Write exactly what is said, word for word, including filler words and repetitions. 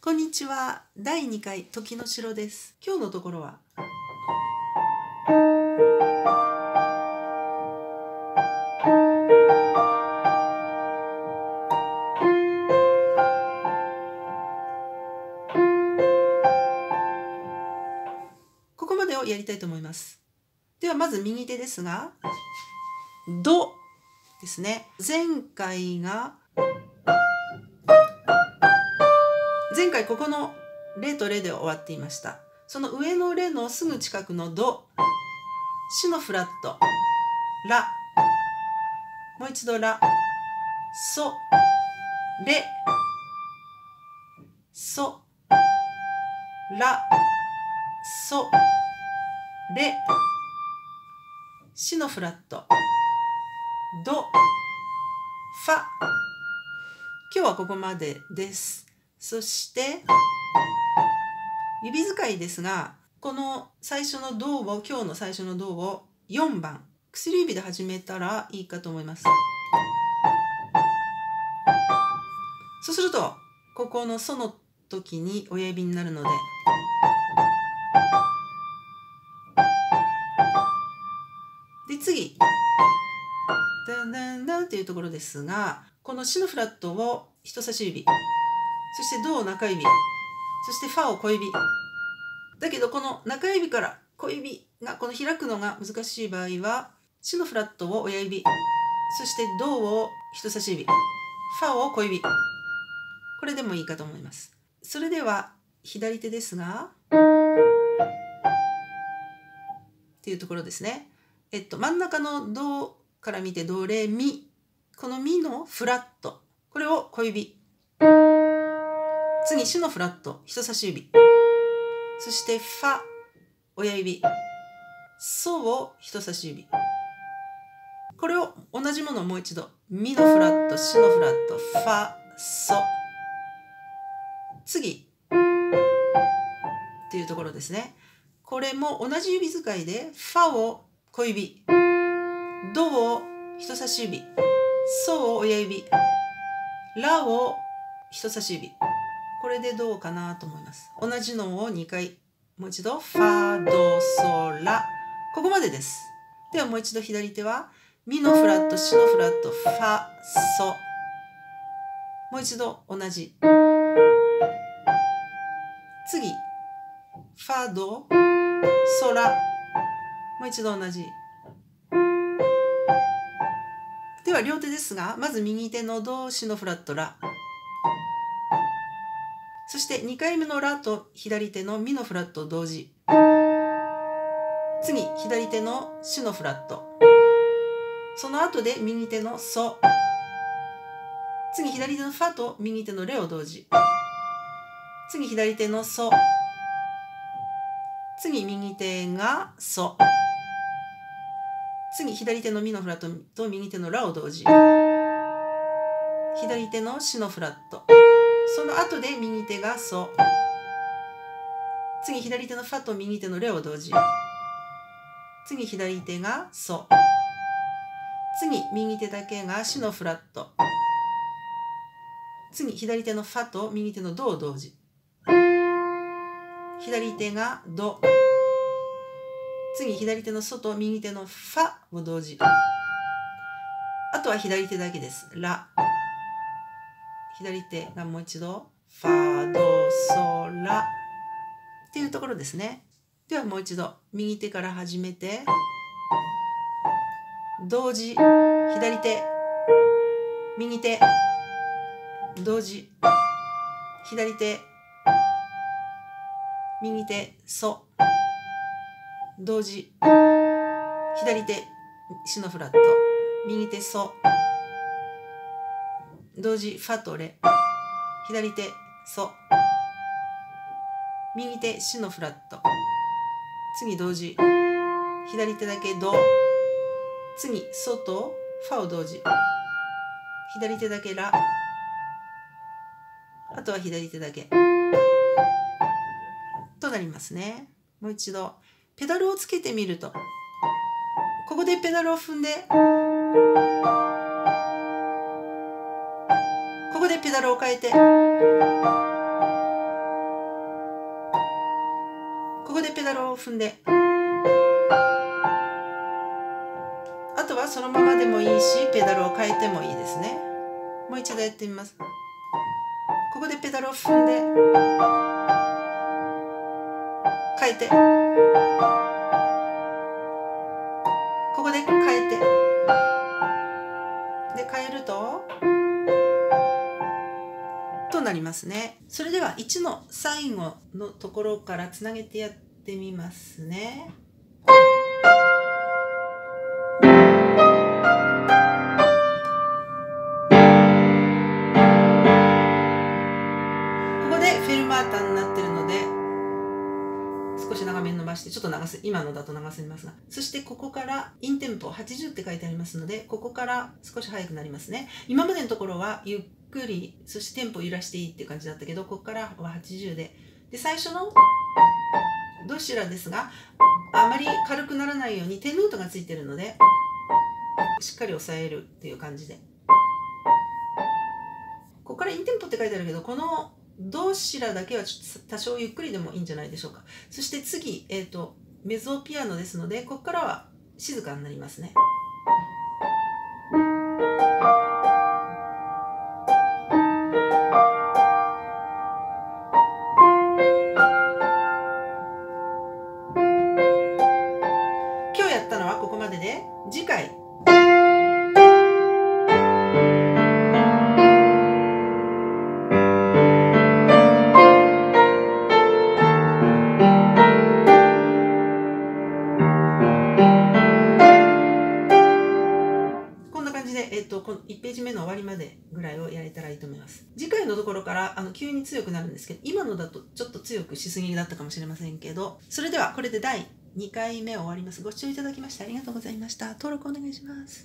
こんにちは。だいにかい時の城です。今日のところはここまでをやりたいと思います。ではまず右手ですが、ドですね。前回が前回ここのレとレで終わっていました。その上のレのすぐ近くのド、シのフラット、ラ、もう一度ラ、ソ、レ、ソ、ラ、ソ、レ、シのフラット、ド、ファ。今日はここまでです。そして指使いですが、この最初のドを、今日の最初のドをよんばん、薬指で始めたらいいかと思います。そうするとここのソの時に親指になるので、で次ダンダンダンっていうところですが、このシのフラットを人差し指、そしてドを中指、そしてファを小指だけど、この中指から小指がこの開くのが難しい場合は、シのフラットを親指、そしてドを人差し指、ファを小指、これでもいいかと思います。それでは左手ですがっていうところですね。えっと真ん中のドから見てドレミ、このミのフラット、これを小指、次シのフラット人差し指、そしてファ親指、ソを人差し指、これを同じものをもう一度、ミのフラット、シのフラット、ファソ、次っていうところですね。これも同じ指使いで、ファを小指、ドを人差し指、ソを親指、ラを人差し指、これでどうかなと思います。同じのをにかい、もう一度、ファドソラ、ここまでです。ではもう一度左手はミのフラット、シのフラット、ファソ、もう一度同じ、次ファドソラ、もう一度同じ。では両手ですが、まず右手のド、シのフラット、ラ、そしてにかいめのラと左手のミのフラット同時、次左手のシのフラット、その後で右手のソ、次左手のファと右手のレを同時、次左手のソ、次右手がソ、次左手のミのフラットと右手のラを同時、左手のシのフラット、その後で右手がソ、次左手のファと右手のレを同時、次左手がソ、次右手だけがシのフラット、次左手のファと右手のドを同時、左手がド、次左手のソと右手のファを同時、あとは左手だけです。ラ、左手がもう一度ファドソラっていうところですね。ではもう一度右手から始めて、同時、左手、右手、同時、左手、右手、ソ、同時、左手、シのフラット、右手、ソ、同時、ファとレ、左手、ソ、右手、シのフラット、次同時、左手だけド、次ソとファを同時、左手だけラ、あとは左手だけとなりますね。もう一度ペダルをつけてみると、ここでペダルを踏んで、ここでペダルを変えて、 を踏んで、あとはそのままでもいいしペダルを変えてもいいですね。もう一度やってみます。ここでペダルを踏んで変えて、ここで変えて、で変えるととなりますね。それではいちの最後のところからつなげてやってみますね。ここでフェルマータになってるので少し長めに伸ばして、ちょっと長せ、今のだと長すぎますが、そしてここからインテンポはちじゅうって書いてありますので、ここから少し速くなりますね。今までのところはゆっくり、そしてテンポ揺らしていいっていう感じだったけど、ここからははちじゅうで、で最初のドシラですが、あまり軽くならないようにテンルートがついてるので、しっかり押さえるっていう感じで。ここからインテンポって書いてあるけど、このドシラだけはちょっと多少ゆっくりでもいいんじゃないでしょうか。そして次、えーと、メゾピアノですので、ここからは静かになりますね。今日やったのはここまでで、次回えっと、このいちページ目の終わりまでぐらいをやれたらいいと思います。次回のところからあの急に強くなるんですけど、今のだとちょっと強くしすぎだったかもしれませんけど、それではこれでだいにかいめ終わります。ご視聴いただきましてありがとうございました。登録お願いします。